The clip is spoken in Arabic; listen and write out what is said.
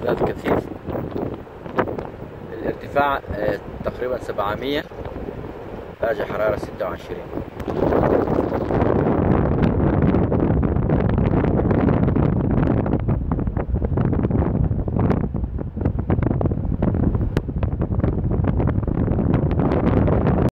ذات كثيف. الارتفاع تقريبا 700، درجة حرارة 26.